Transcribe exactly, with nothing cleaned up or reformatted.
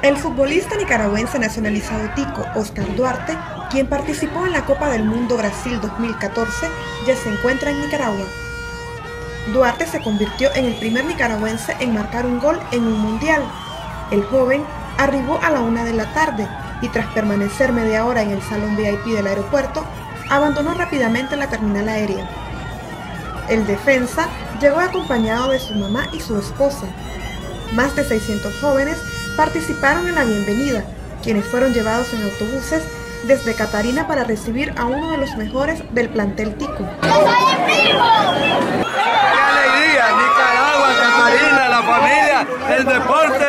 El futbolista nicaragüense nacionalizado tico Oscar Duarte, quien participó en la Copa del Mundo Brasil dos mil catorce, ya se encuentra en Nicaragua. Duarte se convirtió en el primer nicaragüense en marcar un gol en un mundial. El joven arribó a la una de la tarde y tras permanecer media hora en el salón V I P del aeropuerto, abandonó rápidamente la terminal aérea. El defensa llegó acompañado de su mamá y su esposa. Más de seiscientos jóvenes participaron en la bienvenida, quienes fueron llevados en autobuses desde Catarina para recibir a uno de los mejores del plantel tico. ¡Qué alegría! Nicaragua, Catarina, la familia, el deporte.